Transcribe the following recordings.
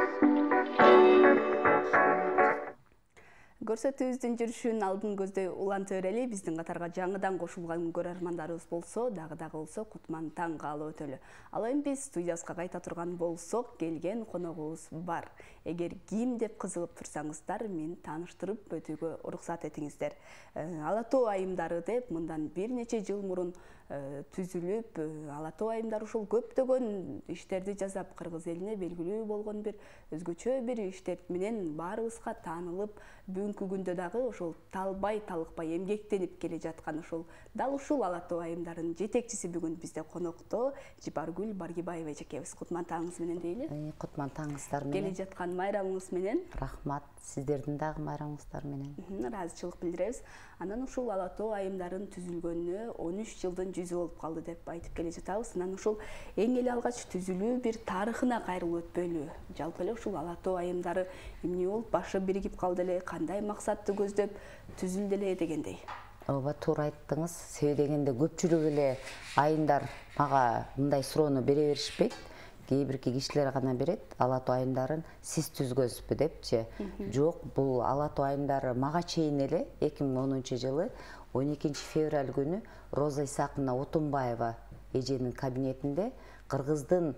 Көрсөтүүбүздүн жүрүшүн алдын көздөй улан төрели биздин катарга жаңыдан кошулган көрөрмандарыбыз болсо, дагы болсо кутман таң каалап өтөлү. Ал эми биз студияга кайта турган болсок, келген коногубуз бар. Эгер ким деп кызыгып турсаңыздар, мен тааныштырып өтүүгө уруксат этиңиздер. Ала тоо айымдары деп мындан бир нече жыл мурун түзүлүп, ала тоо айымдары ушул көптөгөн иштерди жасап, кыргыз элине белгилүү болгон бир өзгөчө бир иштер менен баарыбызга таанылып, бүгүнкү күндө дагы ошол талбай талыкпай эмгектенип келе жаткан дал ушул ала тоо айымдарынын жетекчиси бүгүн бизде конокто. Жибаргүл Баргибаева эжекебиз. Кутман таңыңыз менен дейли. Кутман таңыңыздар менен. Келе жаткан майрамыңыз менен. Рахмат, сиздердин дагы майрамыңыздар менен. Ыраазычылык билдиребиз. Анан ушул ала тоо айымдарын түзүлгөнүнө 13 жылдын жүзү болуп калды деп айтып келе жатабыз. Анан ушул эң эле алгач түзүлүү бир тарыхына кайрылып өтпөйлү. Жалпы эле ушул ала тоо айымдары эмне болуп башы биригип калды эле, кандай максатты көздөп түзүлдү эле дегендей. Ооба, туура айттыңыз. Себеби дегенде көпчүлүк эле айымдар мага мындай суроону бере беришпейт. Кээ бирки кишилер гана берет, ала тоо айымдарын сиз түзгөнсүзбү депчи. Жок, бул ала тоо айымдары мага чейин эле 2010 жылы 12 февраль күнү Роза Исаковна Отунбаева эженин кабинетинде кыргыздын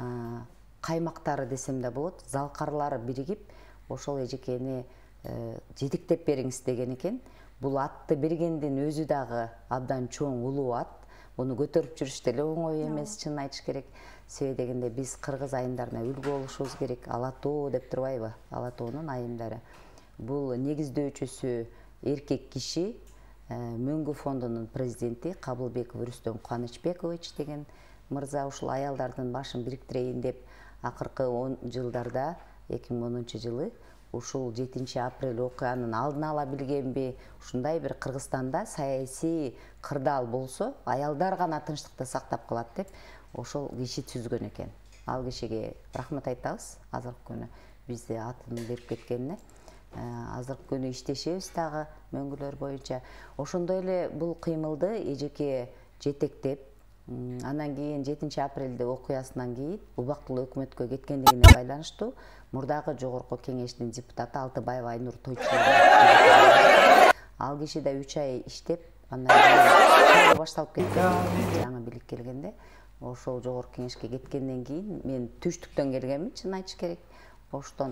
каймактары десем да болот, залкарлары биригип, ошол эжекени жетектеп бериңиз деген экен. Бул атты бергендин өзү дагы абдан чоң улуу ат. Буну көтөрүп жүрүш деле оңой эмес, чын айтыш керек. Себеби дегенде биз кыргыз айымдарына үлгү болушубуз керек. Ала тоо деп турбайбы? Ала тоонун айымдары. Бул негиздөөчүсү эркек киши, Мөңгү фондунун президенти Кабылбеков Рүстөм Кубанычбекович деген мырза ушул аялдардын башын бириктирейин деп акыркы 10 жылдарда 2010 жылы ушул 7 апрель окуянын алдын ала билгенби, ушундай бир Кыргызстанда саясий кырдаал болсо, аялдар гана тынчтыкты сактап калат деп ошол киши түзгөн экен. Ал кишиге рахмат айтабыз. Азыркы күнү бизди атын берип кеткенине. Азыркы күнү иштешебиз дагы мөңгүлөр боюнча. Ошондой эле бул кыймылды эжеке жетектеп, анан кийин 7 апрелде окуясынан кийин убактылуу өкмөткө кеткендигине байланыштуу мурдагы жогорку кеңештин депутаты Алтыбаева Айнур Тойчуна. Ал киши да 3 ай иштеп, андан кийин башталып кеткен. Жаңы бийлик келгенде ошол жогорку кеңешке кеткенден кийин мен түштүктөн келгенмин, чын айтыш керек. Оштон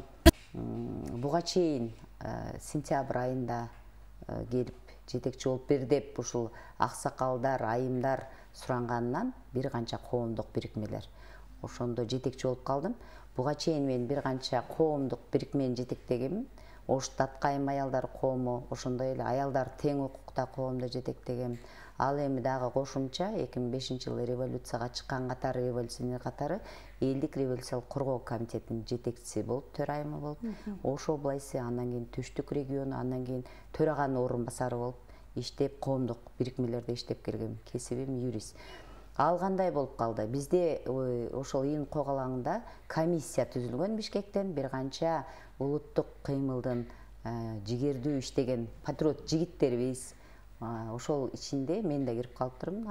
буга чейин сентябрь айында келип жетекчи болуп бер деп ушул аксакалдар, айымдар суранганынан бир канча коомдук бирикмелер. Ошондо жетекчи болуп калдым. Буга чейин мен бир канча коомдук бирикмени жетектегенмин. Ош Таткайым аялдар коому, ошондой эле аялдар тең укукта коомду жетектегем. Ал эми дагы кошумча 2005 жылы революцияга чыккан катары, революционер катары элдик революциялык коргоо комитетинин жетекчиси болуп, төрайымы болуп, Ош областы, андан кийин Түштүк региону, андан кийин төраганын орун басары болуп иштеп, коомдук бирикмелерде иштеп келгем. Кесибим юрист. Ал кандай болуп калды? Бизде ошол июнь когалаңында комиссия түзүлгөн Бишкектен, бир канча улуттук кыймылдын жигердүү иштеген патриот жигиттерибиз. Ошол ичинде мен да кирип калыптырмын.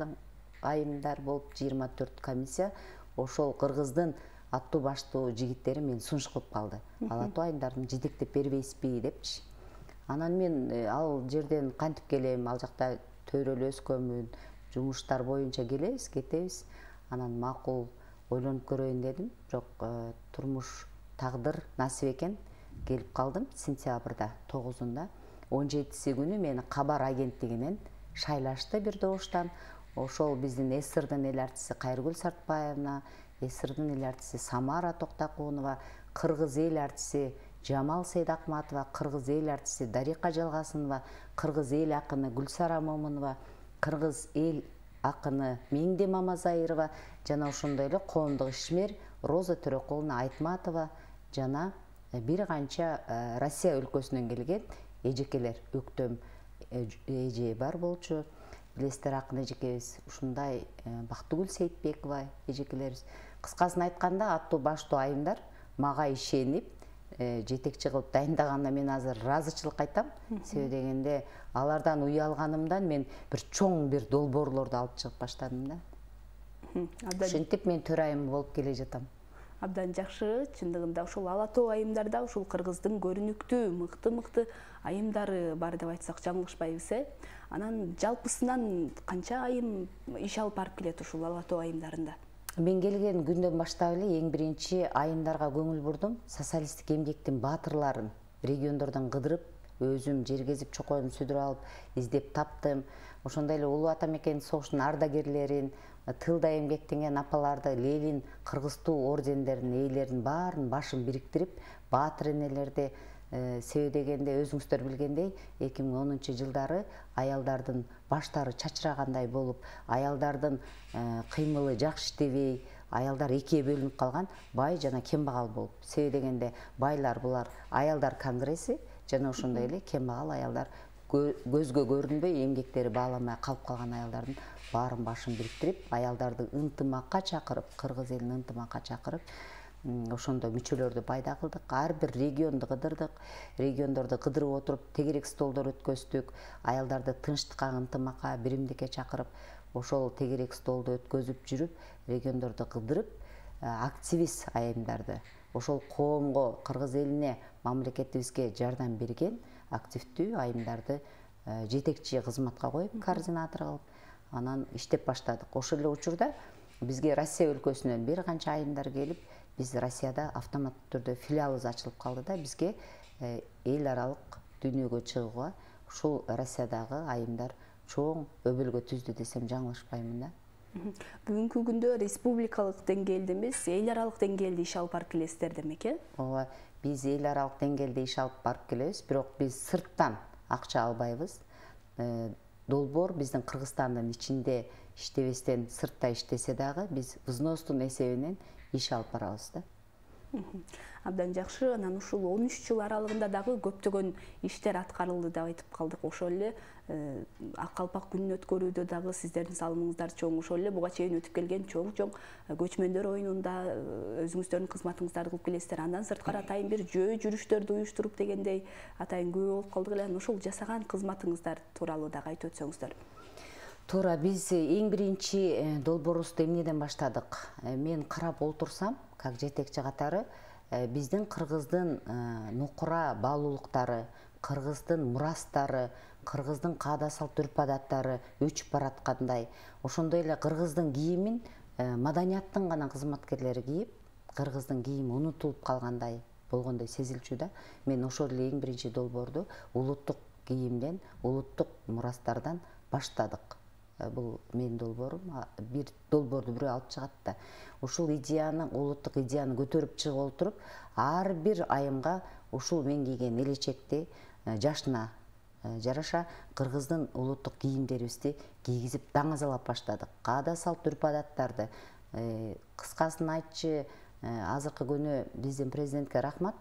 Айымдар болуп 24 комиссия ошол кыргыздын аттуу баштуу жигиттери мен сунуш кылып калды. Ала тоо айымдарын жетектеп бербейсизби депчи. Анан мен ал жерден кантип келем, ал жакта төрөлүп өскөнмүн, жумуштар боюнча келебиз, кетебиз. Анан макул ойлонуп көрөйүн дедим. Бирок турмуш тагдыр насип экен, келип калдым сентябрда 9-унда. 17-си күнү мени кабар агенттигинен шайлашты бир добуштан. Ошол биздин ССРдин эл артиси Кайргүл Сартбаевна, ССРдин эл артиси Самара Токтакунова, кыргыз эл артиси Жамал Сейдакматова, кыргыз эл артиси Дарика Жалгасынова, кыргыз эл акыны Гүлсара Момунова, кыргыз эл акыны Меңде Мамазайырова жана ошондой эле коомдук ишмер Роза Төрөкуловна Айтматова жана бир канча Россия өлкөсүнөн келген эжекелер, өктөм эже бар болчу. Билесиздер, акын эжекебиз, ушундай Бактыгүл Сейитбекова эжекелерибиз. Кыскасын айтканда, аттуу баштуу айымдар мага ишенип, жетекчи кылып дайындаганына мен азыр ыраазычылык айтам. Себеби дегенде, алардан уялганымдан мен бир чоң бир долбоорлорду алып чыгып баштадым да. Ошентип мен төрайым болуп келе жатам. Абдан жакшы, чындыгында ушул ала тоо айымдарда ушул кыргыздын көрүнүктүү мыкты айымдары бар деп айтсак жаңылышпайбыз, Анан жалпысынан канча айым иш алып барып келет ушул ала тоо айымдарында? Мен келген күндөн баштап эле эң биринчи айымдарга көңүл бурдум. Социалисттик эмгектин баатырларын региондордон кыдырып, өзүм жер кезип, чокоюмду сүдүрүп алып, издеп таптым. Ошондой эле Улуу Ата Мекенин согуштун ардагерлерин, тылда эмгектенген апаларды, Ленин, Кыргыз туу ордендеринин ээлерин баарын башын бириктирип, баатыр энелерди себедегенде өзүңүздөр билгендей 2010 жылдары аялдардын баштары чачырагандай болуп, аялдардын кыймылы жакшы иштебей, аялдар экиге бөлүнүп калган, бай жана кембагал болуп. Себедегенде байлар булар аялдар конгресси жана ошондой эле кембагал аялдар көзгө көрүнбөй эмгектери бааланмай калып калган аялдардын баарын башын бириктирип, аялдарды ынтымакка чакырып, кыргыз элин ынтымакка чакырып, ошондо мүчөлөрдү пайда кылдык. Ар бир регионду кыдырдык. Региондорду кыдырып отуруп, тегерек столдор өткөздүк. Аялдарды тынчтыкка, ынтымакка, биримдикке чакырып, ошол тегерек столду өткөзүп жүрүп, региондорду кыдырып, активист айымдарды, ошол коомго, кыргыз элине, мамлекетибизге жардам берген активдүү айымдарды жетекчи кызматка коюп, координатор кылып, анан иштеп баштадык. Ошол эле учурда бизге Россия өлкөсүнөн бир канча айымдар келип, биз Россияда автоматтуу түрдө филиалыбыз ачылып калды да, бизге эл аралык дүйнөгө чыгууга ушул Россиядагы айымдар чоң өбөлгө түздү десем жаңылышпаймын да. Бүгүнкү күндө республикалык деңгээлде эмес, эл аралык деңгээлде иш алып барып келесиздер демек, Ооба, биз эл аралык деңгээлде иш алып барып келебиз, бирок биз сырттан акча албайбыз. Долбоор биздин Кыргызстандын ичинде иштебестен сыртта иштесе дагы биз взностун эсебинен иш алып барабыз да. Абдан жакшы. Анан ушул 13 жыл аралыгында дагы көптөгөн иштер аткарылды деп айтып калдык. Ошол эле ак калпак күнүн өткөрүүдө дагы сиздердин салымыңыздар чоң. Ошол эле буга чейин өтүп келген чоң көчмөндөр оюнунда өзүңүздөрдүн кызматыңыздарды кылып келесиздер. Андан сырткары атайын бир жөө жүрүштөрдү уюштуруп дегендей атайын күбө болуп калдык эле. Ошол жасаган кызматыңыздар тууралуу дагы айтып өтсөңүздөр. Туура, биз эң биринчи долбоорубузду эмнеден баштадык? Мен карап олтурсам, как жетекчи катары, биздин кыргыздын нукура баалуулуктары, кыргыздын мурастары, кыргыздын каада салт үрп адаттары өчүп бараткандай, ошондой эле кыргыздын кийимин маданияттын гана кызматкерлери кийип, кыргыздын кийими унутулуп калгандай болгондой сезилчү да. Мен ошол эле эң биринчи долбоорду улуттук кийимден, улуттук мурастардан баштадык. Бул менин долбоорум. Бир долбоорду бирөө алып чыгат да, ушул идеяны, улуттук идеяны көтөрүп чыгып олтуруп, ар бир айымга ушул мен кийген элечекти жашына жараша кыргыздын улуттук кийимдерибизди кийгизип даңазалап баштадык. Каада салт үрп адаттарды, кыскасын айтчы, азыркы күнү биздин президентке рахмат,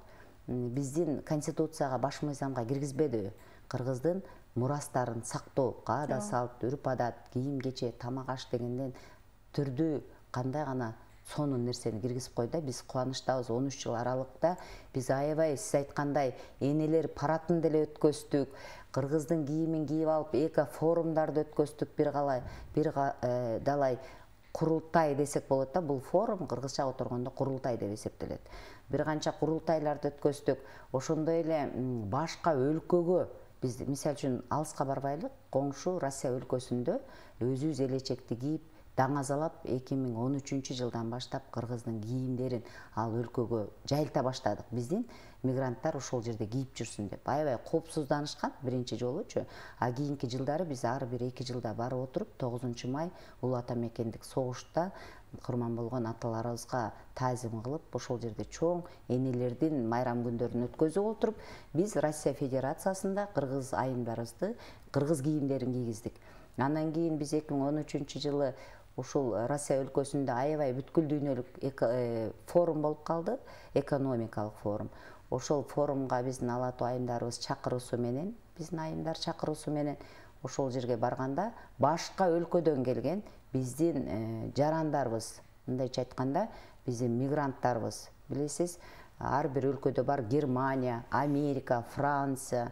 биздин конституцияга, баш мыйзамга киргизбеди кыргыздын мурастарын сактоо, каада салт, үрп адат, кийим кече, тамак аш дегенден түрдүү кандай гана сонун нерсени киргизип койду. Биз кубанычтабыз. 13 жыл аралыкта биз аябай, сиз айткандай, энелер паратын деле өткөздүк, кыргыздын кийимин кийип алып эко форумдарды өткөздүк, бир далай курултай десек болот да. Бул форум кыргызча отургондо курултай деп эсептелет. Бир канча курултайларды өткөздүк. Ошондой эле башка өлкөгө биз, мисалы үчүн, алыска барбайлы, коңшу Россия өлкөсүндө өзүбүз элечекти кийип даңазалап 2013 жылдан баштап кыргыздын кийимдерин ал өлкөгө жайылта баштадык. Биздин мигранттар ошол жерде кийип жүрсүн деп аябай коопсузданышкан биринчи жолучу. Кийинки жылдары биз ар бир 2 жылда барып отуруп, 9 май Улуу Ата Мекендик согушта курман болгон аталарыбызга таазим кылып, ошол жерде чоң энелердин майрам күндөрүн өткөзүп отуруп, биз Россия Федерациясында кыргыз айымдарыбызды, кыргыз кийимдерин кийгиздик. Андан кийин биз 2013 жылы ушул Россия өлкөсүндө аябай бүткүл дүйнөлүк форум болуп калды, экономикалык форум. Ошол форумга биздин ала тоо айымдарыбыз чакыруусу менен, биздин айымдар чакыруусу менен ошол жерге барганда, башка өлкөдөн келген биздин жарандарыбыз, мындайча айтканда, биздин мигранттарыбыз, билесиз, ар бир өлкөдө бар, Германия, Америка, Франция,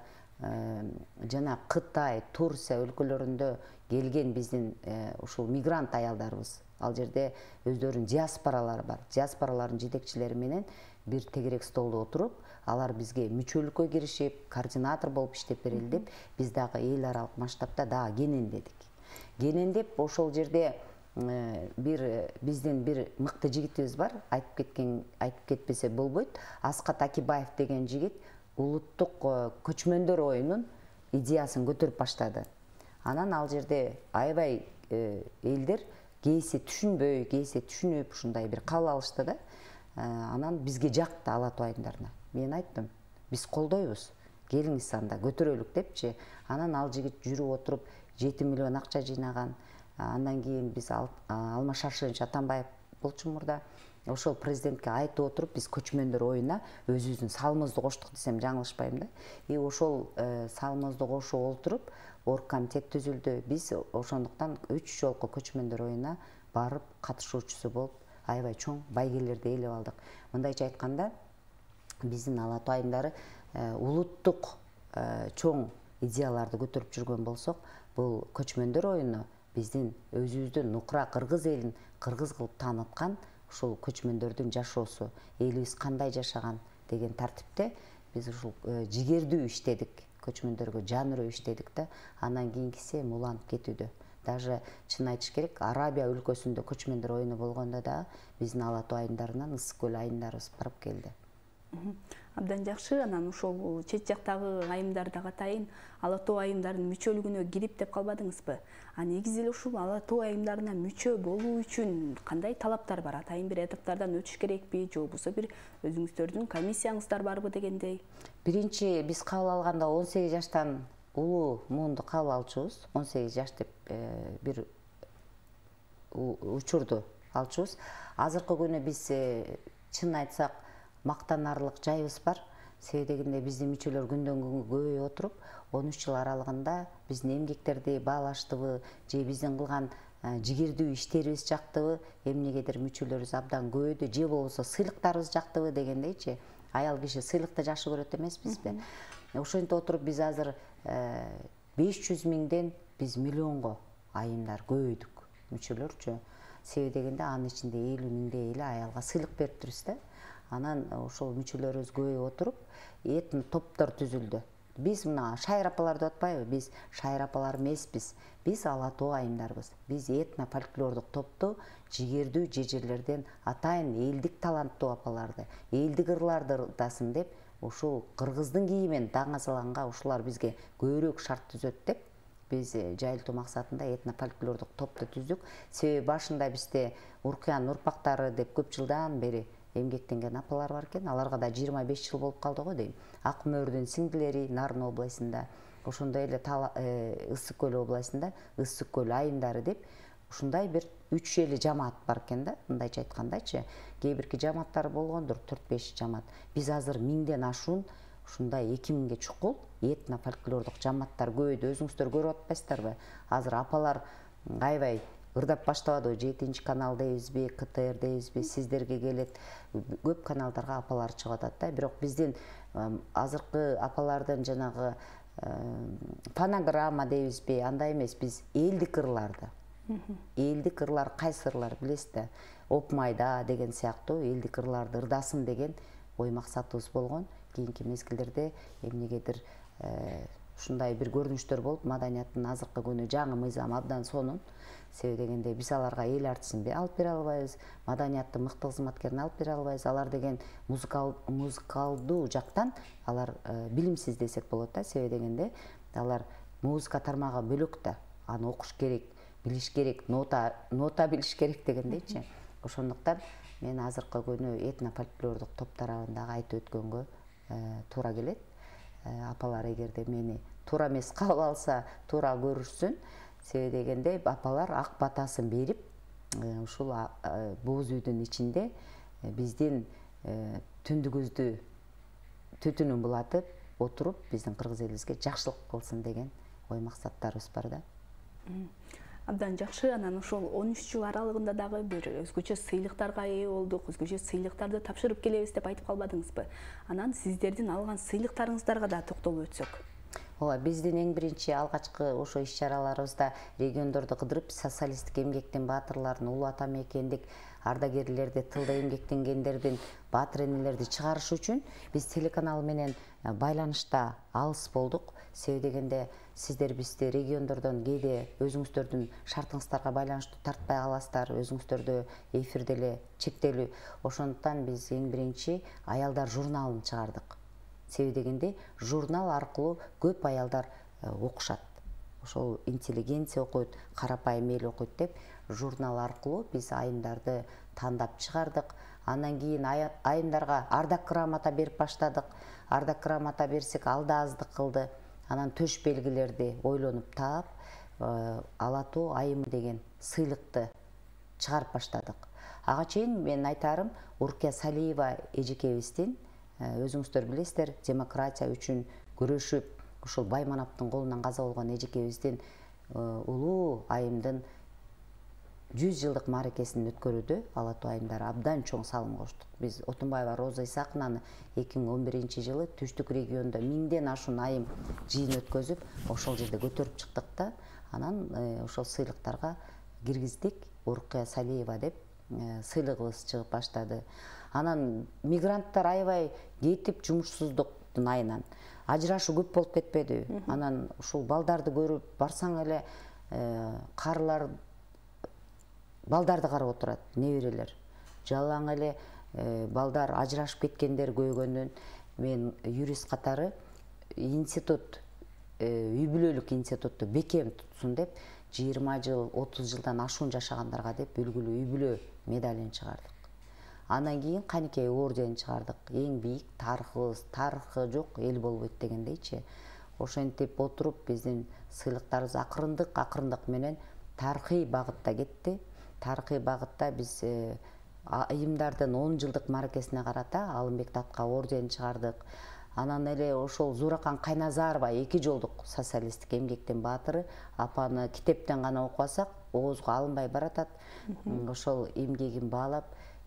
жана Кытай, Турция өлкөлөрүндө келген биздин ушул мигрант аялдарыбыз, Ал жерде өздөрүнүн диаспоралары бар. Диаспоралардын жетекчилери менен бир тегерек столдо отуруп, алар бизге мүчөлүккө киришип, координатор болуп иштеп берели деп, биз дагы эл аралык масштабта дагы кенендедик. Кенендеп ошол жерде биздин бир мыкты жигитибиз бар, айтып кетпесе болбойт. Аскат Акибаев деген жигит улуттук көчмөндөр оюнун идеясын көтөрүп баштады. Анан ал жерде аябай элдер кейси түшүнбөй, кейси түшүнүп ушундай бир кабыл алышты да. Анан бизге жакты Ала Тоо айымдарына. Мен айттым, биз колдойбуз, келиңиз анда көтөрөлүк депчи. Анан ал жигит жүрүп отуруп 7 миллион акча жыйнаган. Андан кийин биз Алмаз Шаршенович Атамбаев болчу мурда ошол президентке айтып отуруп, биз көчмөндөр оюна өзүбүздүн салымыбызды коштук десем жаңылышпайм да. Ошол салымыбызды кошуп отуруп, оргкомитет түзүлдү. Биз ошондуктан 3 жолку көчмөндөр оюна барып катышуучусу болуп, аябай чоң байгелерди ээлеп алдык. Мындайча айтканда, биздин Ала Тоо айымдары улуттук чоң идеяларды көтөрүп жүргөн болсок, бул көчмөндөр оюну биздин өзүбүздүн нукура кыргыз элин кыргыз кылып тааныткан ушул көчмөндөрдүн жашоосу, элибиз кандай жашаган деген тартипте биз ушул жигердүү иштедик, көчмөндөргө жан үрөө иштедик да. Андан кийинкиси эми уланып кетүүдө. Даже чын айтыш керек, Арабия өлкөсүндө көчмөндөр оюну болгондо да биздин Ала Тоо айымдарынан Ысык көл айымдарыбыз барып келди. Абдан жакшы. Анан ошол чет жактагы айымдарга атайын Ала Тоо айымдарынын мүчөлүгүнө кирип деп калбадыңызбы? Негизи эле ушул Ала Тоо айымдарына мүчө болуу үчүн кандай талаптар бар? Атайын бир этаптардан өтүш керекпи, же болбосо бир өзүңүздөрдүн комиссияңыздар барбы дегендей? Биринчи биз кабыл алганда 18 жаштан улуу муунду кабыл алчубуз. 18 жаш деп бир учурду алчубуз. Азыркы күнү биз чын айтсак мактанарлык жайыбыз бар. Себеби дегенде биздин мүчөлөр күндөн күнгө көбөйүп отуруп, 13 жыл аралыгында биздин эмгектерди баалаштыбы, же биздин кылган жигердүү иштерибиз жактыбы, эмнегедир мүчөлөрүбүз абдан көбөйдү, же болбосо сыйлыктарыбыз жактыбы дегендейчи. Аял киши сыйлыкты жакшы көрөт эмеспизби? Ошентип отуруп биз азыр 500 миңден биз миллионго айымдар көбөйдүк, мүчөлөрчү. Себеби дегенде анын ичинде 50 миңдей эле аялга сыйлык бериптирбиз да. Анан ошол мүчөлөрүбүз көбөйүп отуруп, этно топтор түзүлдү. Биз мына шайыр апалар деп атпайбы? Биз шайыр апалар эмеспиз. Биз Ала Тоо айымдарбыз. Биз этно фольклордук топту жигердүү жежелерден атайын элдик таланттуу апаларды, элдик ырларды ырдасын деп, ушул кыргыздын кийимен даңазаланга ушулар бизге көбүрөөк шарт түзөт деп, биз жайылтуу максатында этно фольклордук топту түздүк. Себеби башында бизде Уркуянын урпактары деп көп жылдан бери эмгектенген апалар бар экен. Аларга да 25 жыл болуп калды го дейм. Ак мөөрдүн сиңдилери Нарын областында, ошондой эле Ысык көл областында Ысык көл айымдары деп ушундай бир 3 эле жамаат бар экен да, мындайча айткандачы. Кээ бирки жамааттар болгондур, 4-5 жамаат. Биз азыр 1000ден ашуун ушундай 2000ге чукул этно фольклордук жамааттар көбөйдү. Өзүңүздөр көрүп атпайсыздарбы? Азыр апалар аябай ырдап баштабадыбы? 7 канал дейбизби, КТР дейбизби, сиздерге келет. Көп каналдарга апалар чыгып атат да. Бирок биздин азыркы апалардын жанагы фонограмма дейбизби, андай эмес. Биз элдик ырларды. Элдик ырлар кайсы ырлар билесиз? Опмайда деген сыяктуу элдик ырларды ырдасын деген ой максатыбыз болгон. Кийинки мезгилдерде эмнегедир ушундай бир көрүнүштөр болуп, маданияттын азыркы күнү жаңы мыйзам абдан сонун. Себеби дегенде биз аларга эл артисын алып бере албайбыз, маданияттын мыкты кызматкерин алып бере албайбыз. Алар деген музыкалдуу жактан алар билимсиз десек болот да. Себеби дегенде алар музыка тармагы бөлөк да. Аны окуш керек, билиш керек, нота билиш керек дегендейчи. Ошондуктан мен азыркы күнү этно фольклордук топ тарабындагы айтып өткөнгө туура келет. Апалар эгерде мени туура эмес кабыл алса, туура көрүшсүн. Себеби дегенде апалар ак батасын берип, ушул бууз үйдүн ичинде биздин түндүгүздү түтүнүн булатып отуруп, биздин кыргыз элибизге жакшылык кылсын деген ой максаттарыбыз бар да. Абдан жакшы. Анан ошол 13 жыл аралыгында дагы бир өзгөчө сыйлыктарга ээ болдук, өзгөчө сыйлыктарды тапшырып келебиз деп айтып калбадыңызбы? Анан сиздердин алган сыйлыктарыңыздарга да токтолуп өтсөк. ооба биздин эң биринчи алгачкы ошо иш чараларыбызда региондорду кыдырып социалисттик эмгектин баатырларын, улуу ата мекендик ардагерлерди, тылда эмгектенгендердин баатыр энелерди чыгарыш үчүн биз телеканал менен байланышта алыс болдук. Себеби дегенде сиздер бизди региондордон кээде өзүңүздөрдүн шартыңыздарга байланыштуу тартпай каласыздар, өзүңүздөрдө эфирде эле чектелүү. Ошондуктан биз эң биринчи аялдар журналын чыгардык. Себеби дегенде журнал аркылуу көп аялдар окушат. Ошол интеллигенция окуйт, карапайым эл окуйт деп журнал аркылуу биз айымдарды тандап чыгардык. Андан кийин айымдарга ардак грамота берип баштадык. Ардак грамота берсек ал да аздык кылды. Анан төш белгилерди ойлонуп таап, ала тоо айымы деген сыйлыкты чыгарып баштадык. Ага чейин мен айтарым, Уркия Салиева эжекебиздин, өзүңүздөр билесиздер, демократия үчүн күрөшүп, ушул Баймановдун колунан каза болгон эжекебиздин улуу айымдын 100 жылдык мааракесин өткөрүүдө ала тоо айымдары абдан чоң салым коштук. Биз Отунбаева Роза Исакынаны 2011-жылы түштүк региондо 1000ден ашуун айым жыйын өткөзүп, ошол жерде көтөрүп чыктык да. Анан ошол сыйлыктарга киргиздик. Уркия Салиева деп сыйлыгыбыз чыгып баштады. Анан мигранттар аябай кетип жумушсуздуктун айынан ажырашуу көп болуп кетпеди. Анан ушул балдарды көрүп барсаң эле карылар балдарды карап отурат, неберелер. Жалаң эле балдар ажырашып кеткендер көйгөндөн мен юрист катары институт, үй бүлөлүк институтту бекем тутсун деп 20 жыл, 30 жылдан ашуун жашагандарга деп үлгүлүү үй бүлө медалин чыгардык. Андан кийин Каникей орденин чыгардык. Эң бийик тарыхыбыз, тарыхы жок эл болбойт дегендейчи. Ошентип отуруп биздин сыйлыктарыбыз акырындык менен тарыхый багытта кетти. Тарыхый багытта биз айымдардын 10 жылдык мааракесине карата Алымбек Татка орденин чыгардык. Анан эле ошол Зууракан Кайназарова 2 жолдук социалисттик эмгектин баатыры, апаны китептен гана окубасак оозго алынбай баратат. Ошол эмгегин баалап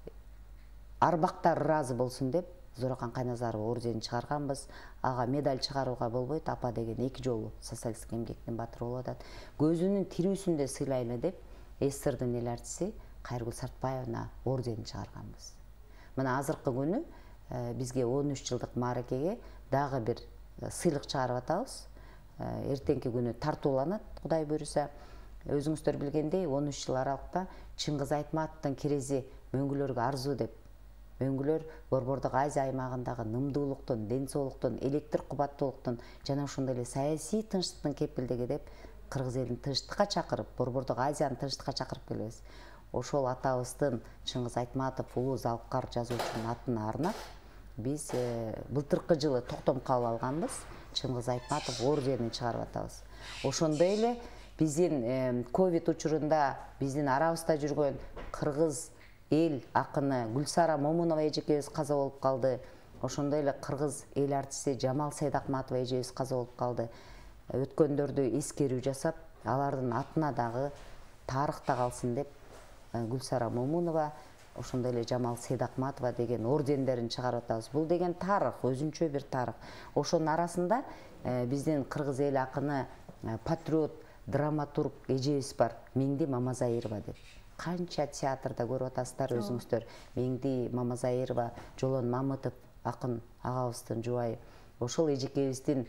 арбактар ыраазы болсун деп Зууракан Кайназарова орденин чыгарганбыз. Ага медаль чыгарууга болбойт, апа деген 2 жолу социалисттик эмгектин баатыры болуп атат. Көзүнүн тирүүсүндө сыйлайлы деп СССРдын эл артиси Кайыргүл Сартбаевна орденин чыгарганбыз. Мына азыркы күнү бизге 13 жылдык мааракеге дагы бир сыйлык чыгарып атабыз. Эртеңки күнү тартууланат, Кудай буйруса. Өзүңүздөр билгендей, 13 жыл аралыкта Чыңгыз Айтматовдун кирези мөңгүлөргө арзуу деп. Мөңгүлөр Борбордук Азия аймагындагы нымдуулуктун, ден соолуктун, электр кубаттуулуктун жана ошондой эле саясий тынчтыктын кепилдиги деп кыргыз элин тынчтыкка чакырып, Борбордук Азияны тынчтыкка чакырып келебиз. Ошол атабыздын Чыңгыз Айтматов улуу залкар жазуучунун атына арнап биз былтыркы жылы токтом кабыл алганбыз. Чыңгыз Айтматов орденин чыгарып атабыз. Ошондой эле биздин ковид учурунда биздин арабызда жүргөн кыргыз эл акыны Гүлсара Момунова эжекебиз каза болуп калды. Ошондой эле кыргыз эл артиси Жамал Сайдакматова эжебиз каза болуп калды. Өткөндөрдү эскерүү жасап, алардын атына дагы тарыхта калсын деп Гүлсара Момунова, ошондой эле Жамал Сайдакматова деген ордендерин чыгарып атабыз. Бул деген тарых, өзүнчө бир тарых. Ошонун арасында биздин кыргыз эл акыны, патриот, драматург эжебиз бар, Меңди Мамазайырова деп. Канча театрда көрүп атасыздар өзүңүздөр. Меңди Мамазайырова, Жолон Мамытов акын агабыздын жубайы. Ошол эжекебиздин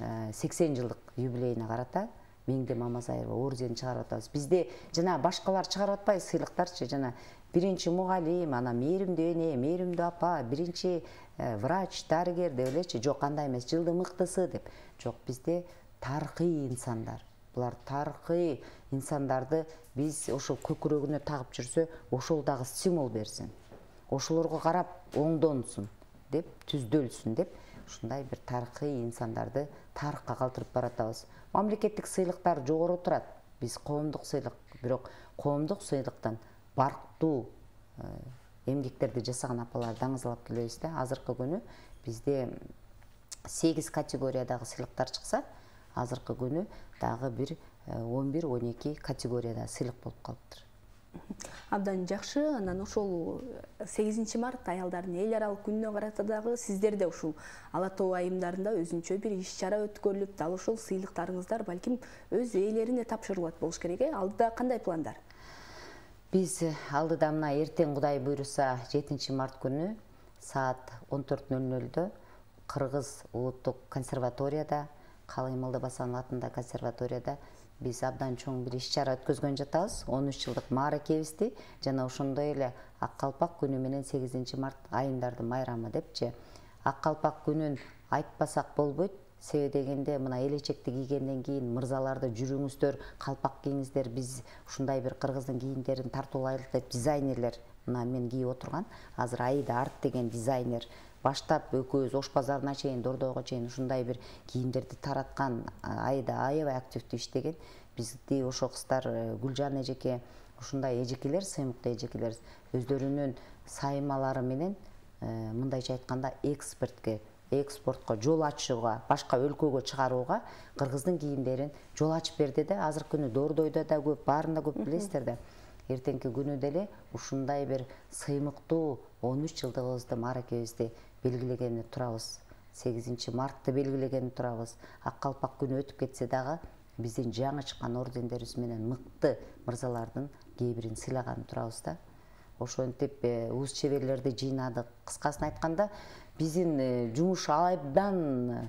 80 жылдык юбилейине карата Меңди Мамазайырова орденин чыгарып атабыз. Бизде жана башкалар чыгарып атпайбы сыйлыктарчы, жана биринчи мугалим, ана мээримдүү эне, мээримдүү апа, биринчи врач, дарыгер деп элечи, жок андай эмес, жылдын мыктысы деп. Жок, бизде тарыхый инсандар. Булар тарыхый инсандарды биз ошол көкүрөгүнө тагып жүрсө, ошол дагы стимул берсин. Ошолорго карап оңдонсун деп, түздөлсүн деп, ушундай бир тарыхый инсандарды тарыхка калтырып баратабыз. Мамлекеттик сыйлыктар жогору турат. Биз коомдук сыйлык, бирок коомдук сыйлыктан барктуу эмгектерди жасаган апаларды аңызалап келебиз да. Азыркы күнү бизде 8 категориядагы сыйлыктар чыкса, азыркы күнү дагы бир 11-12 категорияда сыйлык болуп калыптыр. Абдан жакшы. Анан ошол 8 март аялдардын эл аралык күнүнө карата дагы сиздерде ушул Ала Тоо айымдарында өзүнчө бир иш-чара өткөрүлүп, дал ошол сыйлыктарыңыздар балким өз ээлерине тапшырылат болуш керек э? Алдыда кандай пландар? Биз алдыда мына эртең Кудай буйруса 7 март күнү саат 14:00 Кыргыз улуттук консерваторияда, Калый Молдобасанов атында консерваторияда биз абдан чоң бир иш-чара өткөзгөн жатабыз. 13 жылдык мааракебизди жана ошондой эле Ак калпак күнү менен 8 март айымдардын майрамы депчи. Ак калпак күнүн айтпасак болбойт. Себеби дегенде мына элечекти кийгенден кийин мырзаларды жүрүңүздөр, калпак кийиңиздер, биз ушундай бир кыргыздын кийимдерин тартуулайлык деп дизайнерлер, мына мен кийип отурган азыр Аида Арт деген дизайнер баштап экөөбүз Ош базарына чейин, Дордойго чейин ушундай бир кийимдерди тараткан. Аида аябай активдүү иштеген. Бизди ошо кыздар Гүлжан эжеке, ушундай эжекелер, сыймыктуу эжекелер өздөрүнүн саймалары менен мындайча айтканда экспортко жол ачууга, башка өлкөгө чыгарууга кыргыздын кийимдерин жол ачып берди да. Азыркы күнү Дордойдо да көп, баарында көп билесиздер да. Эртеңки күнү деле ушундай бир сыймыктуу 13 жылдыгыбызды мааракебизди белгилегени турабыз. 8 мартты белгилегени турабыз. Ак калпак күнү өтүп кетсе дагы биздин жаңы чыккан ордендерибиз менен мыкты мырзалардын кээ бирин сыйлаган турабыз да. Ошентип уз чеберлерди жыйнадык. Кыскасын айтканда биздин жумуш абдан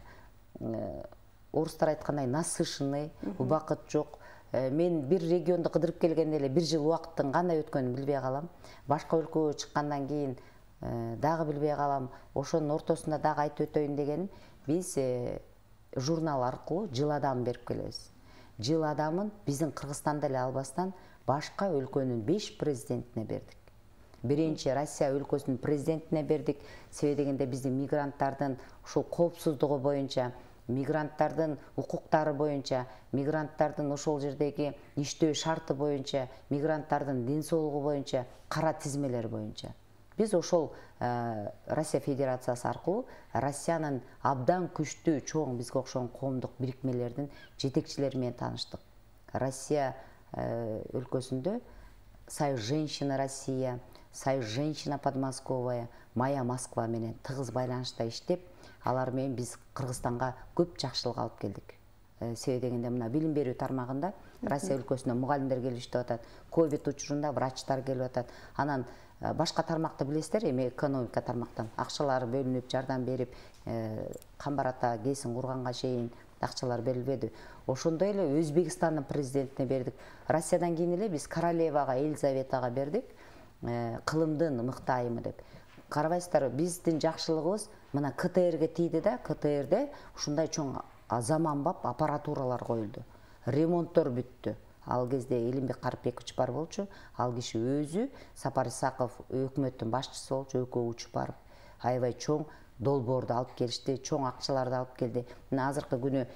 орустар айткандай насыщенный, убакыт жок. Мен бир регионду кыдырып келгенде эле 1 жыл убакыттын кандай өткөнүн билбей калам. Башка өлкөгө чыккандан кийин дагы билбей калам. Ошонун ортосунда дагы айтып өтөйүн дегеним, биз журнал аркылуу жыл адам берип келебиз. Жыл адамын биздин Кыргызстанда эле албастан башка өлкөнүн 5 президентине бердик. Биринчи Россия өлкөсүнүн президентине бердик. Себеби дегенде биздин мигранттардын ушул коопсуздугу боюнча, мигранттардын укуктары боюнча, мигранттардын ошол жердеги иштөө шарты боюнча, мигранттардын ден соолугу боюнча, кара тизмелер боюнча. Биз ошол Россия Федерациясы аркылуу Россиянын абдан күчтүү, чоң бизге окшогон коомдук бирикмелердин жетекчилери менен тааныштык. Россия өлкөсүндө Союз женщина Россия, Союз женщина Подмосковья, Моя Москва менен тыгыз байланышта иштеп, алар менен биз Кыргызстанга көп жакшылык алып келдик. Себеби дегенде мына билим берүү тармагында Россия өлкөсүнө мугалимдер келип иштеп атат, ковид учурунда врачтар келип атат. Анан башка тармакты билесиздер, эми экономика тармактан акчалар бөлүнүп, жардам берип, Камбар ата КСин курганга чейин акчалар берилбеди. Ошондой эле Өзбекстандын президентине бердик. Россиядан кийин эле биз королевага Елизаветага бердик, кылымдын мыкты айымы деп. Карабайсыздар, биздин жакшылыгыбыз мына КТРге тийди да, КТРде ушундай чоң заманбап аппаратуралар коюлду. Ремонттор бүттү. Ал кезде Элимбек Карпбек учпар болчу, ал киши өзү Сапар Исаков өкмөттүн башчысы болчу, экөө учуп барып, аябай чоң долбоорду алып келишти, чоң акчаларды алып келди. Мына азыркы күнү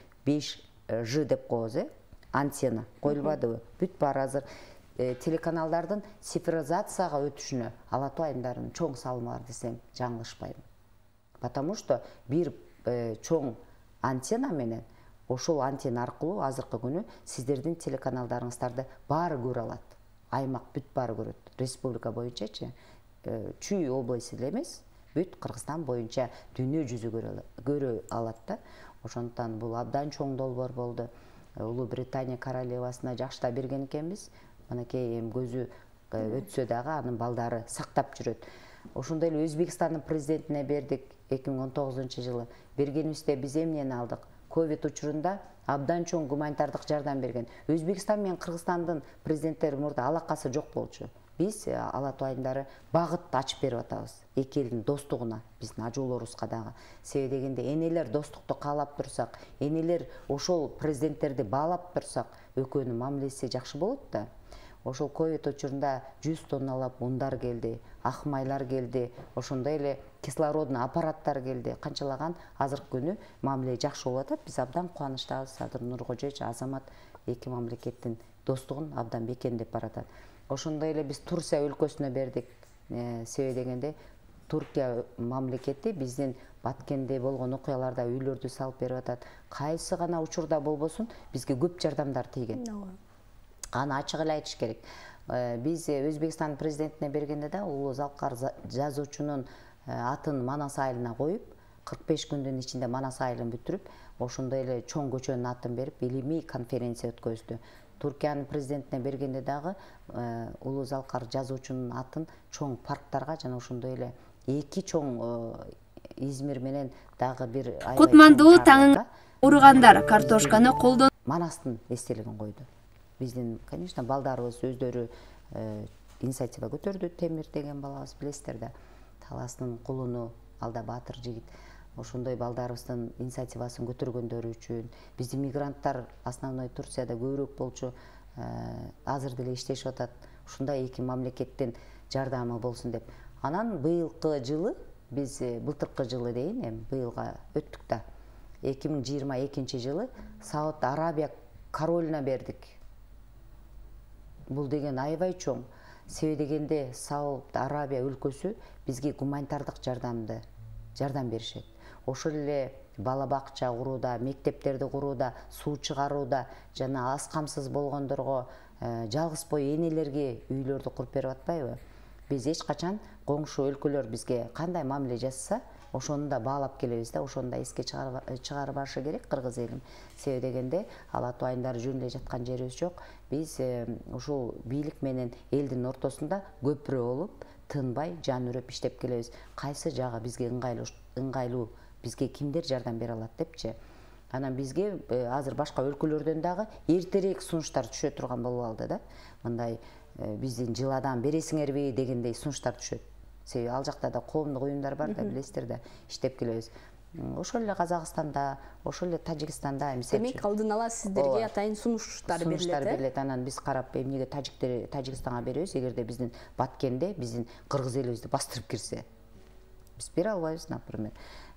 5G деп коебуз, антенна коюлбадыбы? Бүт бар азыр телеканалдардын цифризацияга өтүшүнө Ала Тоо айымдарынын чоң салымы бар десем жаңылышпайм. Потому что бир чоң антенна менен, ошол антенна аркылуу азыркы күнү сиздердин телеканалдарыңыздарды баары көрө алат. Аймак бүт баары көрөт. Республика боюнчачы, Чүй областы эле эмес, бүт Кыргызстан боюнча дүйнө жүзү көрө алат да. Ошондуктан бул абдан чоң долбоор болду. Улуу Британия королевасына жакшыта берген экенбиз. Манакей эми көзү өтсө дагы анын балдары сактап жүрөт. Ошондой эле Өзбекстандын президентине бердик 2019 жылы. Бергенибизде биз эмнени алдык? Ковид учурунда абдан чоң гуманитардык жардам берген. Өзбекстан менен Кыргызстандын президенттери мурда алакасы жок болчу. Биз Ала Тоо айымдары багыт ачып берип атабыз. Эки элдин достугуна, биздин ажууларыбызга дагы. Себеби дегенде энелер достукту каалап турсак, энелер ошол президенттерди баалап турсак, экөөнүн мамилеси жакшы болот да. Ошол ковид учурунда 100 тонналап ундар келди, ак майлар келди, ошондой эле кислородный аппараттар келди. Канчалаган азыркы күнү мамиле жакшы болуп атат. Биз абдан кубанычтабыз. Азыр Нуркожоевич Азамат эки мамлекеттин достугун абдан бекемдеп баратат. Ошондой эле биз Турция өлкөсүнө бердик. Себеби дегенде Туркия мамлекети биздин Баткенде болгон окуяларда үйлөрдү салып берип атат. Кайсы гана учурда болбосун бизге көп жардамдар тийген. аны ачык эле айтыш керек. Биз Өзбекстан президентине бергенде да улуу залкар жазуучунун атын Манас айылына коюп, 45 күндүн ичинде Манас айылын бүтүрүп, ошондой эле чоң көчөнүн атын берип, илимий конференция өткөздү. Туркиянын президентине бергенде дагы улуу залкар жазуучунун атын чоң парктарга жана ошондой эле 2 чоң Измир менен дагы бир Кутмандуу таңын уругандар картошканы колдонуп Манастын эстелигин койду. Биздин, конечно, балдарыбыз өздөрү инициатива көтөрдү. Темир деген балабыз билесиздер да, Таластын кулуну, алда баатыр жигит. Ошондой балдарыбыздын инициативасын көтөргөндөрү үчүн, биздин мигранттар основной Турцияда көбүрөөк болчу, азыр деле иштешип атат. Ушундай эки мамлекеттин жардамы болсун деп. Анан быйылкы жылы, биз былтыркы жылы дейин, эми быйылга өттүк да. 2022 жылы Сауд Арабия королуна бердик. Бул деген аябай чоң. Себеби дегенде Сауд Арабия өлкөсү бизге гуманитардык жардам беришет. Ошол эле бала бакча курууда, мектептерди курууда, суу чыгарууда жана аз камсыз болгондорго, жалгыз бой энелерге үйлөрдү куруп берип атпайбы? Биз эч качан коңшу өлкөлөр бизге кандай мамиле жасаса, ошону да баалап келебиз да, ошону да эске чыгарбашы керек кыргыз элим. Себеби дегенде ала тоо айындары жөн эле жаткан жерибиз жок. Биз ушул бийлик менен элдин ортосунда көпүрө болуп, тынбай, жан үрөп иштеп келебиз. Кайсы жагы бизге ыңгайлуу, бизге кимдер жардам бере алат депчи. Анан бизге азыр башка өлкөлөрдөн дагы эртерээк сунуштар түшө турган болуп алды да. Мындай биздин жыладан бересиңерби дегендей сунуштар түшөт. Себеби ал жакта да коомдук уюмдар бар да, билесиздер да, иштеп келебиз. Ошол эле Казакстанда, ошол эле Тажикстанда, мисалы үчүн. Демек, алдын ала сиздерге атайын сунуштар берилет. Анан биз карап, эмнеге Тажикстанга беребиз, эгерде биздин Баткенде биздин кыргыз элибизди бастырып кирсе. Биз бере албайбыз, например.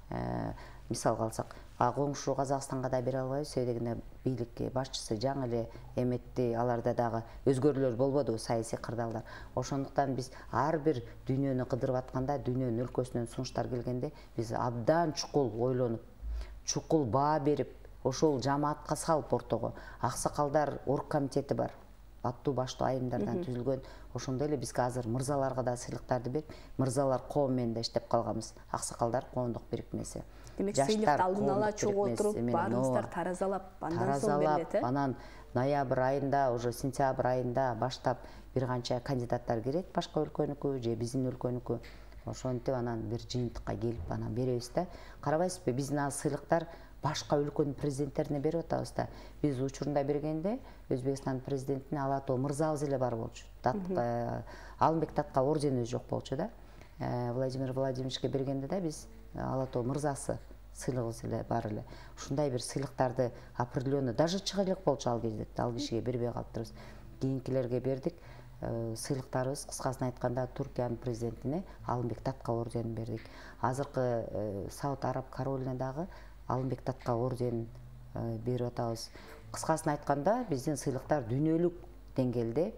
Мисалга алсак, коңшу Казакстанга да бере албайбыз, себеби дегенде бийлик башчысы жаңы эле эметти, аларда дагы өзгөрүүлөр болбоду, саясий кырдаалдар. Ошондуктан биз ар бир дүйнөнү кыдырып атканда, дүйнөнүн өлкөсүнөн сунуштар келгенде, биз абдан чукул ойлонуп, чукул баа берип, ошол жамаатка салып ортого. Аксакалдар оргкомитети бар, аттуу баштуу айымдардан түзүлгөн. Ошондой эле бизге азыр мырзаларга да сыйлыктарды берип, мырзалар коом менен да иштеп калганбыз. Аксакалдар коомдук бирикмеси. Демек, сыйлыкты алдын ала чогуу отуруп, баарыңыздар таразалап, андан соң берилет, анан ноябрь айында, уже сентябрь айында баштап бир канча кандидаттар кирет, башка өлкөнүкү же биздин өлкөнүкү. Ошентип анан бир жыйынтыкка келип анан беребиз да. Карабайсызбы, биздин ал сыйлыктар башка өлкөнүн президенттерине берип атабыз да. Биз учурунда бергенде Өзбекстан президентине ала тоо мырзабыз эле бар болчу. Алымбек Татка орденибиз жок болчу да. Владимир Владимировичке бергенде да биз ала тоо мырзасы сыйлыгыбыз эле бар эле. Ушундай бир сыйлыктарды определенно даже чыгылык болчу ал кезде. Ал кишиге бербей калыптырбыз. Кийинкилерге бердик. Сыйлыктарыбыз кыскасын айтканда Туркиянын президентине Алымбек Татка орденин бердик. Азыркы Сауд Араб королуна дагы Алымбек Татка орденин берип атабыз. Кыскасын айтканда биздин сыйлыктар дүйнөлүк деңгээлде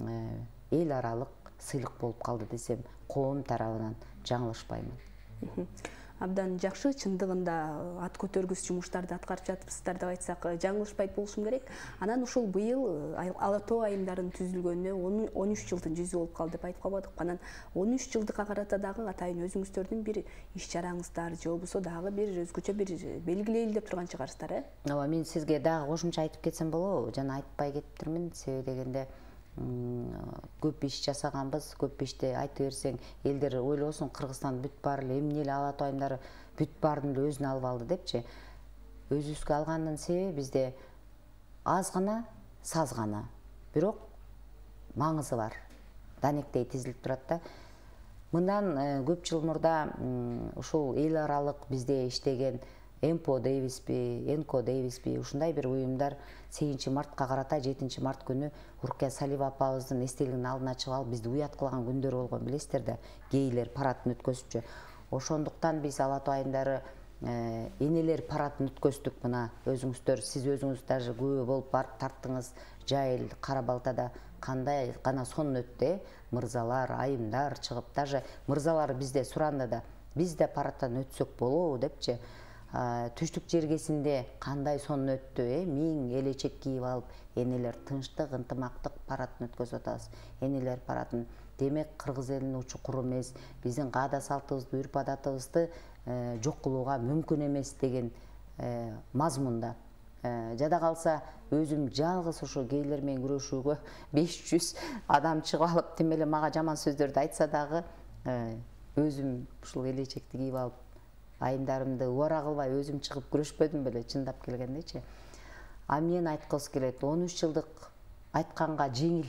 эл аралык сыйлык болуп калды десем, коом тарабынан жаңылышпаймын. Абдан жакшы, чындыгында ат көтөргүч жумуштарды аткарып жатыпсыздар деп айтсак, жаңылышпайт болушум керек. Анан ушул быйыл ала тоо айымдарынын түзүлгөнүнө 13 жылдын жүзү болуп калды деп айтып калбадык. Анан 13 жылдыкка карата дагы атайын өзүңүздөрдүн бир иш чараңыздар же болбосо дагы бир өзгөчө бир белгилейли деп турган чыгарсыздар, э? Ооба, мен сизге дагы кошумча айтып кетсем болобу? Жана айтпай кетиптирмин, себеби дегенде көп иш жасаганбыз, көп ишти айтып берсең, элдер ойлосун, Кыргызстан бүт бар эле, эмне эле ала тоо айымдары бүт баарын эле өзүнө алып алды депчи. Өзүбүзгө алганын себеби бизде аз гана, саз гана, бирок маңызы бар. Данектей тизилип турат да. Мындан көп жыл мурда ушул эл аралык бизде иштеген МПО дейбизби, НКО дейбизби, ушундай бир уюмдар 8 мартка карата 7 март күнү Уркия Салиева апабыздын эстелигинин алдына чыгып алып бизди уят кылган күндөр болгон, билесиздер да, гейлер парадын өткөзүпчү. Ошондуктан биз ала тоо айымдары энелер парадын өткөздүк. Мына өзүңүздөр, сиз өзүңүз даже күбө болуп барып тарттыңыз, Жайыл, Кара Балтада кандай гана сонун өттү, мырзалар, айымдар чыгып, даже мырзалар бизде суранды да, биз да парадтан өтсөк болобу депчи. түштүк жергесинде кандай сонун өттү, миң элечек кийип алып, энелер тынчтык, ынтымактык паратын өткөзүп атабыз. Энелер паратын. Демек, кыргыз элинин учу куру эмес, биздин каада салтыбызды, үрп адатыбызды жок кылууга мүмкүн эмес деген мазмунда. Жада калса, өзүм жалгыз ошо гейлер менен күрөшүүгө 500 адам чыгып алып, тим эле мага жаман сөздөрдү айтса дагы, өзүм ушул элечекти кийип алып, айымдарымды убара кылбай өзүм чыгып күрөшпөдүм беле, чындап келгендечи. А мен айткыбыз келет, 13 жылдык айтканга жеңил.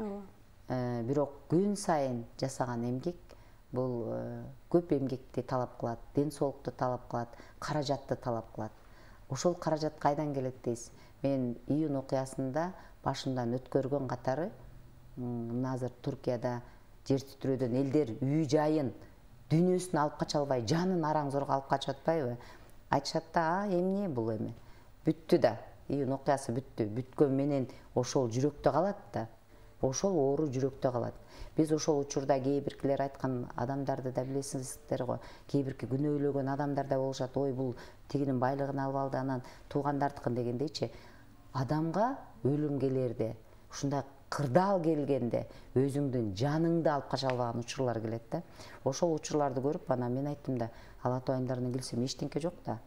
Бирок күн сайын жасаган эмгек бул көп эмгекти талап кылат, ден соолукту талап кылат, каражатты талап кылат. Ошол каражат кайдан келет дейсиз? Мен июнь окуясында башымдан өткөргөн катары, азыр Туркияда жер титирөөдөн элдер үй жайын, дүйнөсүн алып кача албай, жанын араң зорго алып качып атпайбы? Айтышат да, эмне бул эми? Бүттү да, июнь окуясы бүттү. Бүткөн менен ошол жүрөктө калат да. Ошол оору жүрөктө калат. Биз ошол учурда кейбиркилер айткан адамдарды да билесиздер го. Кейбирки күнөөлөгөн адамдар да болушат. Ой, бул тигинин байлыгын алып алды, анан туугандардыкын дегендейчи. Адамга өлүм келерде, ушундай кырдаал келгенде өзүңдүн жаныңды алып кача албаган учурлар келет да. Ошол учурларды көрүп, анан мен айттым да, Ала Тоо айымдарына келсем эчтеңке жок да.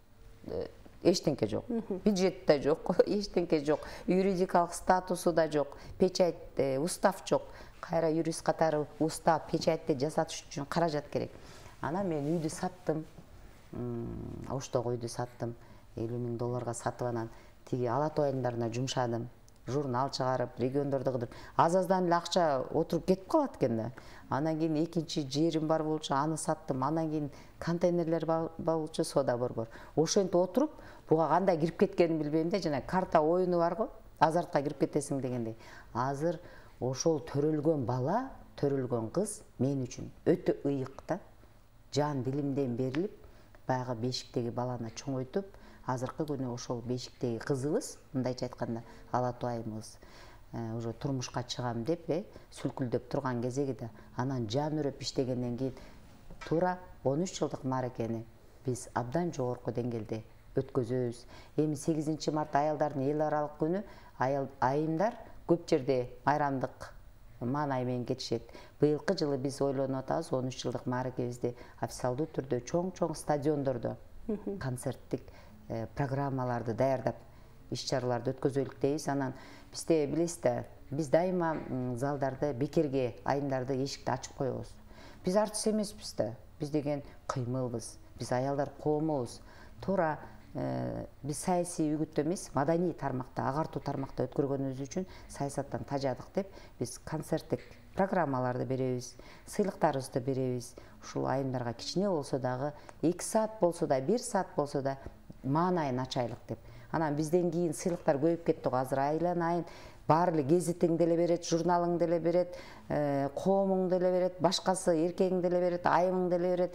Эчтеңке жок. Бюджет да жок, эчтеңке жок. Юридикалык статусу да жок. Печать, устав жок. Кайра юрист катары устав, печатьти жасатыш үчүн каражат керек. Анан мен үйдү саттым. Оштогу үйдү саттым. $50,000 сатып, анан тиги Ала Тоо айымдарына жумшадым. Журнал чыгарып, региондордо кыдырып, аз-аздан эле акча отуруп кетип калат экен да. Анан кийин экинчи жерим бар болчу, аны саттым. Анан кийин контейнерлер болчу, сода борбор. Ошентип отуруп, буга кандай кирип кеткенин билбейм да, жана карта оюну бар го, азартка кирип кетесиң дегендей. Азыр ошол төрөлгөн бала, төрөлгөн кыз мен үчүн өтө ыйык да. Жан дилимден берилип, баягы бешиктеги баланы чоңойтуп, азыркы күнү ошол бешиктеги кызыбыз, мындайча айтканда, Ала Тоо айымыбыз уже турмушка чыгам деп, сүлкүлдөп турган кезеги да, анан жан өрөп иштегенден кийин туура 13 жылдык мааракени биз абдан жогорку деңгээлде өткөзөбүз. Эми 8 март аялдардын эл аралык күнү айымдар көп жерде майрамдык маанай менен кетишет. Быйылкы жылы биз ойлонуп атабыз 13 жылдык мааракебизди официалдуу түрдө чоң стадиондордо концерттик программаларды даярдап, иш-чараларды өткөзөлүк дейбиз. Анан бизде билесиз да, биз дайыма залдарды, бекерге айымдарды эшикти ачып коебуз. Биз артист эмеспиз да, биз деген кыймылбыз, биз аялдар коомубуз. Туура биз саясий үгүттө эмес, маданий тармакта, агартуу тармакта өткөргөнүбүз үчүн саясаттан тажадык деп, биз концерттик программаларды беребиз, сыйлыктарыбызды беребиз. Ушул айымдарга кичине болсо дагы 2 саат болсо да, 1 саат болсо да маанайын ачайлык деп. Анан бизден кийин сыйлыктар көбөйүп кетти го. Азыр айланайын баары эле гезитиң деле берет, журналың деле берет, коомуң деле берет, башкасы эркегиң деле берет, айымың деле берет.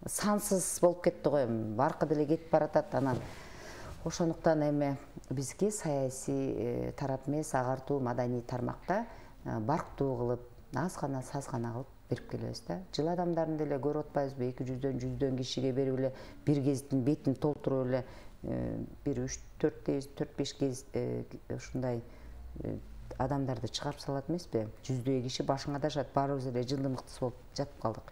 Сансыз болуп кетти го, баркы деле кетип баратат. Анан ошондуктан эми бизге саясий тарап эмес, агартуу маданий тармакта барктуу кылып, аз гана саз гана кылып берип келебиз да. Жыл адамдарын деле көрүп атпайбызбы? 200-100 кишиге берип эле бир гезиттин бетин толтуруп эле бир 3-4-5 гез ушундай адамдарды чыгарып салат эмеспи? 100 киши башыңа дашат, баарыбыз эле жындымыктыс болуп жатып калдык.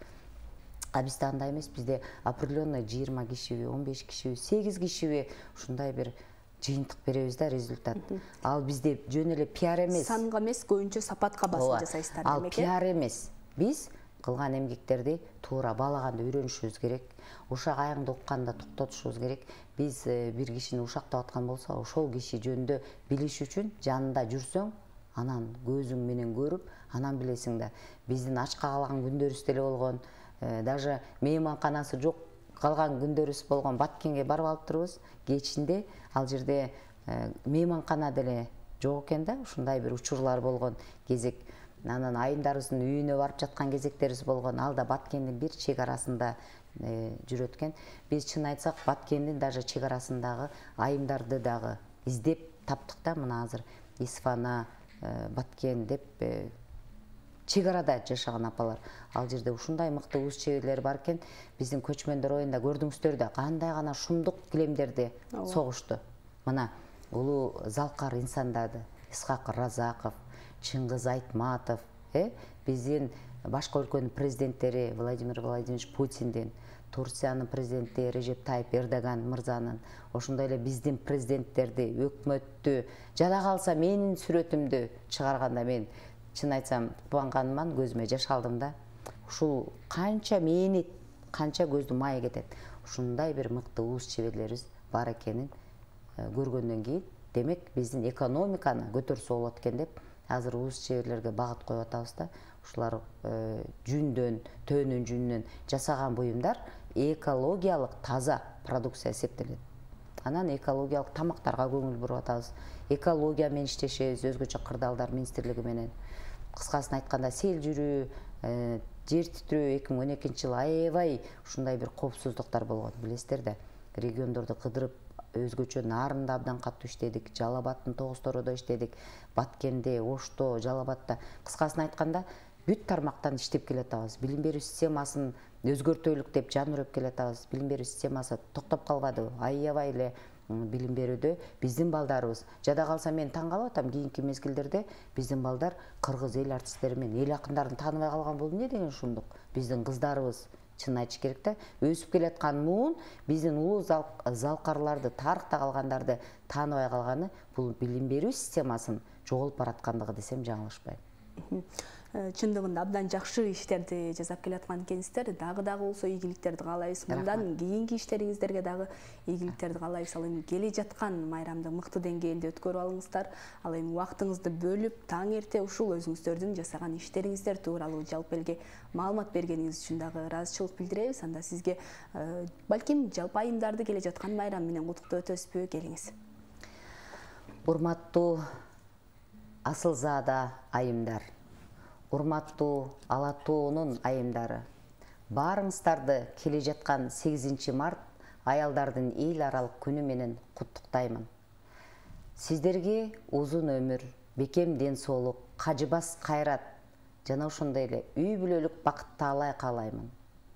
А бизде андай эмес, бизде определенный 20 кишиби, 15 кишиби, 8 кишиби ушундай бир жыйынтык беребиз да, результат. Ал бизде жөн эле пиар эмес. Санга эмес, көбүнчө сапатка басым жасайсыздар демек. Ал пиар эмес. Биз кылган эмгектерди туура баалаганды үйрөнүшүбүз керек. Ушак аяңды укканда токтотушубуз керек. Биз бир кишини ушактап аткан болсо, ошол киши жөнүндө билиш үчүн жанында жүрсөң, анан көзүң менен көрүп, анан билесиң да. Биздин ачка калган күндөрүбүз деле болгон, даже мейманканасы жок калган күндөрүбүз болгон. Баткенге барып алып турбуз. Кечинде ал жерде мейманкана деле жок экен да, ушундай бир учурлар болгон кезек. Анан айымдарыбыздын үйүнө барып жаткан кезектерибиз болгон. Ал да Баткендин бир чек арасында жүрөт экен. Биз чын айтсак, Баткендин даже чек арасындагы айымдарды дагы издеп таптык да. Мына азыр Исфана, Баткен деп чек арада жашаган апалар. Ал жерде ушундай мыкты уз чеберлер бар экен. Биздин көчмөндөр оюнда көрдүңүздөр да кандай гана шумдук килемдерди согушту. Мына улуу залкар инсандарды Исхак Разаков, Чыңгыз Айтматов, биздин башка өлкөнүн президенттери Владимир Владимирович Путиндин, Турциянын президенти Режеп Тайып Эрдоган мырзанын, ошондой эле биздин президенттерди, өкмөттү, жада калса менин сүрөтүмдү чыгарганда мен чын айтсам кубанганыман көзүмө жаш алдым да. Ушул канча мээнет, канча көздүн майы кетет. Ушундай бир мыкты уз чеберлерибиз бар экенин көргөндөн кийин, демек биздин экономиканы көтөрсө болот экен деп азыр уз чеберлерге багыт коюп атабыз да. Ушулар жүндөн, төөнүн жүнүнөн жасаган буюмдар экологиялык таза продукция эсептелет. Анан экологиялык тамактарга көңүл буруп атабыз. Экология менен иштешебиз, өзгөчө кырдаалдар министрлиги менен. Кыскасын айтканда сел жүрүү, жер титирөө 2012-жылы аябай ушундай бир коопсуздуктар болгон, билесиздер да. Региондорду кыдырып өзгөчө Нарында абдан катуу иштедик, Жалал Абадтын Тогуз-Тородо иштедик, Баткенде, Ошто, Жалал Абадта. Кыскасын айтканда бүт тармактан иштеп келатабыз. Билим берүү системасын өзгөртөлүк деп жан үрөп келатабыз. Билим берүү системасы токтоп калбады. Аябай эле билим берүүдө биздин балдарыбыз, жада калса мен таң калып атам, кийинки мезгилдерде биздин балдар кыргыз эл артисттери менен эл акындарын тааныбай калган бул эмне деген шумдук. Биздин кыздарыбыз чын айтыш керек да, өсүп келаткан муун биздин улуу залкарларды, тарыхта калгандарды тааныбай калганы бул билим берүү системасын жоголуп бараткандыгы десем жаңылышпайм. Чындыгында абдан жакшы иштерди жасап келаткан экенсиздер. Дагы болсо ийгиликтерди каалайбыз. Мындан кийинки иштериңиздерге дагы ийгиликтерди каалайбыз. Ал эми келе жаткан майрамды мыкты деңгээлде өткөрүп алыңыздар. Ал эми убактыңызды бөлүп, таң эрте ушул өзүңүздөрдүн жасаган иштериңиздер тууралуу жалпы элге маалымат бергениңиз үчүн дагы ыраазычылык билдиребиз. Анда сизге балким жалпы айымдарды келе жаткан майрам менен куттуктап өтөбүзбү? Келиңиз. Урматтуу асылзаада айымдар, урматтуу Ала тоонун айымдары, баарыңыздарды келе жаткан 8 март аялдардын эл аралык күнү менен куттуктаймын. Сиздерге узун өмүр, бекем ден соолук, кажыбас кайрат жана ошондой эле үй бүлөлүк бакыт таалай каалаймын.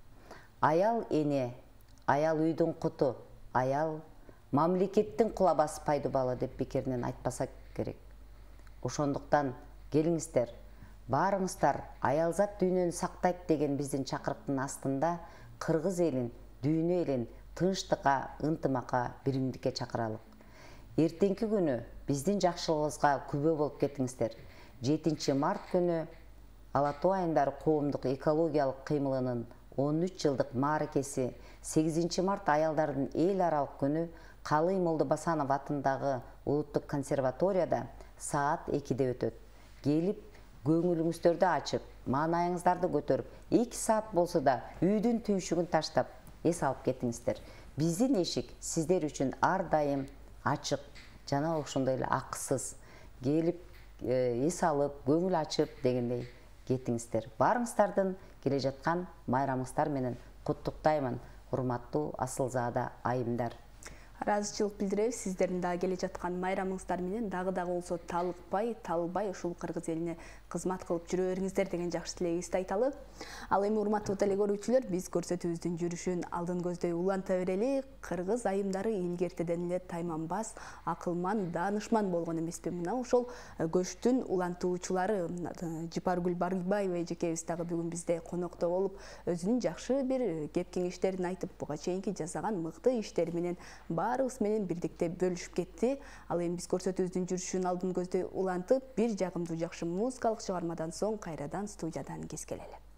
Аял эне, аял үйдүн куту, аял мамлекеттин кулабас пайдубалы деп бекеринен айтпаса керек. Ошондуктан келиңиздер, баарыңыздар аялзат дүйнөнү сактайт деген биздин чакырыктын астында кыргыз элин, дүйнө элин тынчтыкка, ынтымакка, биримдикке чакыралык. Эртеңки күнү биздин жакшылыгыбызга күбө болуп кетиңиздер. 7 март күнү Ала тоо айымдары коомдук экологиялык кыймылынын 13 жылдык мааракеси, 8 март аялдардын эл аралык күнү Калый Молдобасанов атындагы улуттук консерваторияда саат 2-де өтөт. Келип, көңүлүңүздөрдү ачып, маанайыңыздарды көтөрүп, 2 саат болсо да үйдүн түйшүгүн таштап, эс алып кетиңиздер. Биздин эшик сиздер үчүн ар дайым ачык, жана ошондой эле акысыз. Келип, эс алып, көңүл ачып дегендей кетиңиздер. Баарыңыздардын келе жаткан майрамыңыздар менен куттуктаймын, урматтуу асылзаада айымдар. Ыраазычылык билдиребиз. Сиздердин дагы келе жаткан майрамыңыздар менен дагы болсо талыкпай, талбай ушул кыргыз элине кызмат кылып жүрө бериңиздер деген жакшы тилегибизди айталы. Ал эми урматтуу теле көрүүчүлөр, биз көрсөтүүбүздүн жүрүшүн алдын көздөй уланта берели. Кыргыз айымдары илгертеден эле тайманбас, акылман, даанышман болгон эмеспи? Мына ошол көчтүн улантуучулары Жыпаргүл Баргыбаева эжекебиз дагы бүгүн бизде конокто болуп, өзүнүн жакшы бир кеп кеңештерин айтып, буга чейинки жасаган мыкты иштери менен баарыбыз менен бирдикте бөлүшүп кетти. Ал эми биз көрсөтүүбүздүн жүрүшүн алдын көздөй улантып, бир жагымдуу жакшы музыкалык чыгармадан соң кайрадан студиядан кескелели.